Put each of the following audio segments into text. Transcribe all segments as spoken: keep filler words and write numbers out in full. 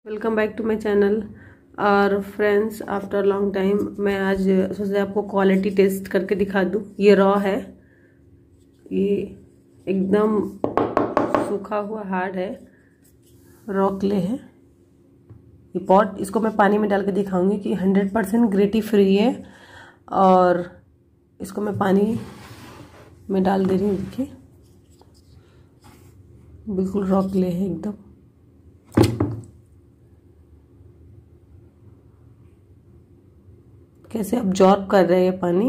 Welcome back to my channel. और friends, after long time मैं आज सोचा आपको क्वालिटी टेस्ट करके दिखा दूँ। ये रॉ है, ये एकदम सूखा हुआ हार्ड है, रॉ क्ले है ये पॉट। इसको मैं पानी में डाल के दिखाऊंगी कि हंड्रेड परसेंट ग्रेटी फ्री है। और इसको मैं पानी में डाल दे रही हूँ। देखिए बिल्कुल रॉ क्ले है एकदम। कैसे अब्जॉर्ब कर रहे हैं पानी।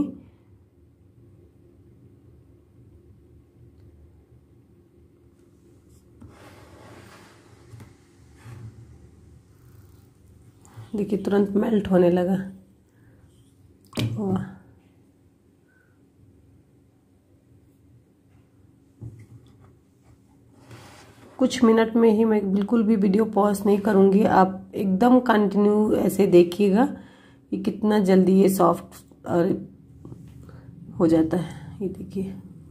देखिए तुरंत मेल्ट होने लगा। वाह, कुछ मिनट में ही मैं बिल्कुल भी वीडियो पॉज नहीं करूँगी। आप एकदम कंटिन्यू ऐसे देखिएगा कि कितना जल्दी ये सॉफ्ट हो जाता है। ये देखिए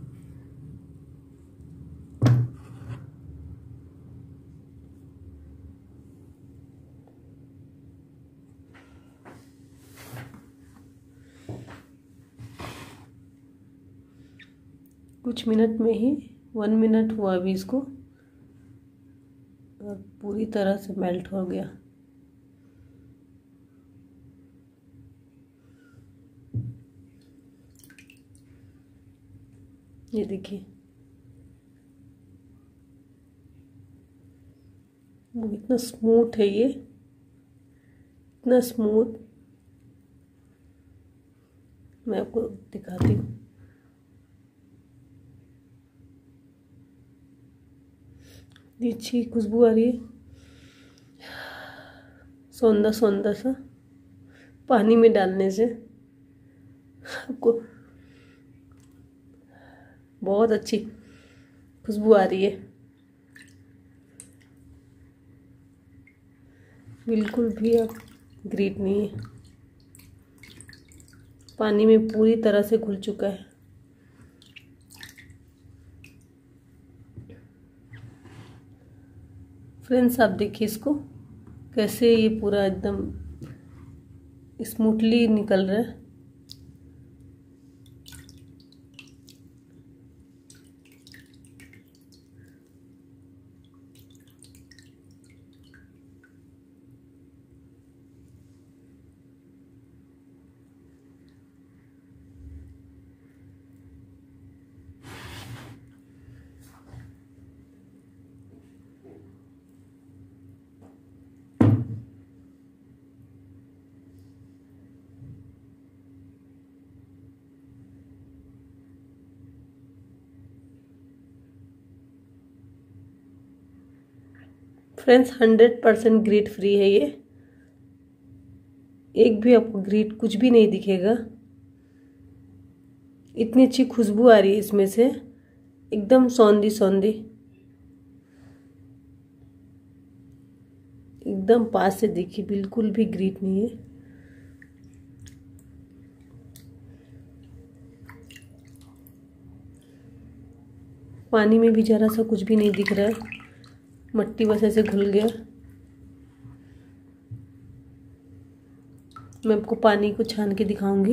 कुछ मिनट में ही, वन मिनट हुआ अभी इसको, और पूरी तरह से मेल्ट हो गया। ये देखिए वो इतना स्मूथ है, ये इतना स्मूथ। मैं आपको दिखाती हूँ। ये अच्छी खुशबू आ रही है, सौंदा सौंदा सा। पानी में डालने से आपको बहुत अच्छी खुशबू आ रही है। बिल्कुल भी अब ग्रीट नहीं है, पानी में पूरी तरह से घुल चुका है। फ्रेंड्स आप देखिए इसको कैसे ये पूरा एकदम स्मूथली निकल रहा है। Friends hundred percent grit free है ये। एक भी आपको ग्रीट कुछ भी नहीं दिखेगा। इतनी अच्छी खुशबू आ रही है इसमें से, एकदम सौंधी सौंधी। एकदम पास से देखिए, बिल्कुल भी ग्रीट नहीं है। पानी में भी जरा सा कुछ भी नहीं दिख रहा है, मट्टी बस ऐसे घुल गया। मैं आपको पानी को छान के दिखाऊंगी।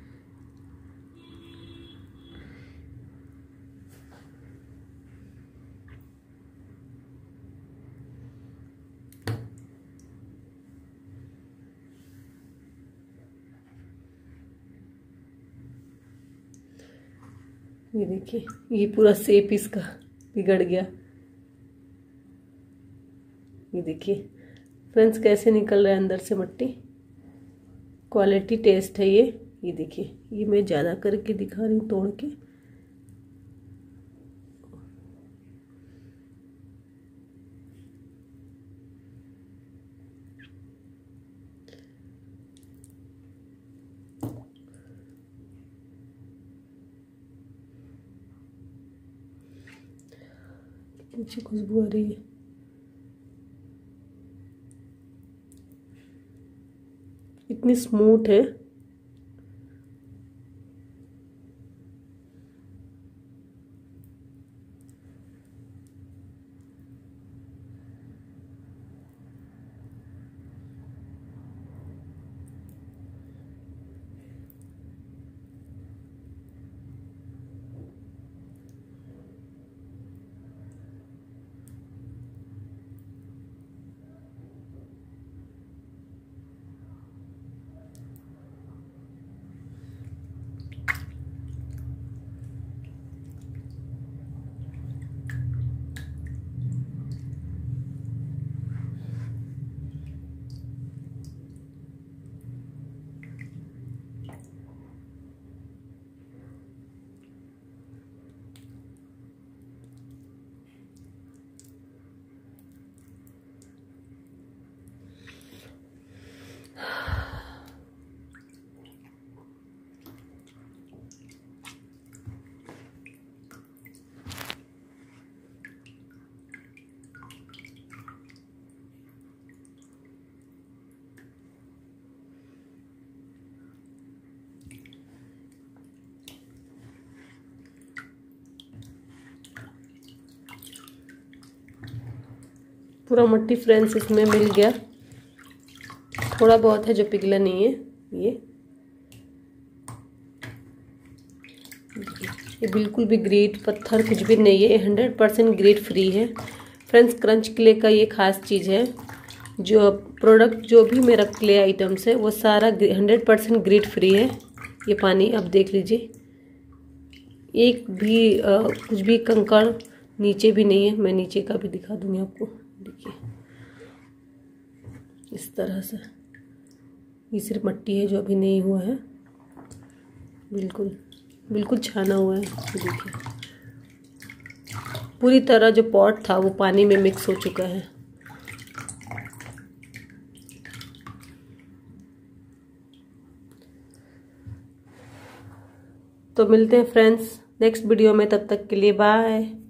ये देखिए ये पूरा शेप इसका बिगड़ गया। ये देखिए फ्रेंड्स कैसे निकल रहा है अंदर से मट्टी। क्वालिटी टेस्ट है ये। ये देखिए ये मैं ज़्यादा करके दिखा रही हूँ तोड़ के। अच्छी खुशबू आ रही है। इतनी स्मूथ है। पूरा मट्टी फ्रेंड्स इसमें मिल गया, थोड़ा बहुत है जो पिघला नहीं है। ये ये बिल्कुल भी ग्रेट पत्थर कुछ भी नहीं है, हंड्रेड परसेंट ग्रेट फ्री है फ्रेंड्स। क्रंच क्ले का ये खास चीज़ है, जो प्रोडक्ट जो भी मेरा क्ले आइटम्स है वो सारा हंड्रेड परसेंट ग्रेट फ्री है। ये पानी आप देख लीजिए, एक भी आ, कुछ भी कंकड़ नीचे भी नहीं है। मैं नीचे का भी दिखा दूंगी आपको, देखिए इस तरह से। ये सिर्फ मट्टी है जो अभी नहीं हुआ है, बिल्कुल बिल्कुल छाना हुआ है। देखिए पूरी तरह जो पॉट था वो पानी में मिक्स हो चुका है। तो मिलते हैं फ्रेंड्स नेक्स्ट वीडियो में, तब तक के लिए बाय।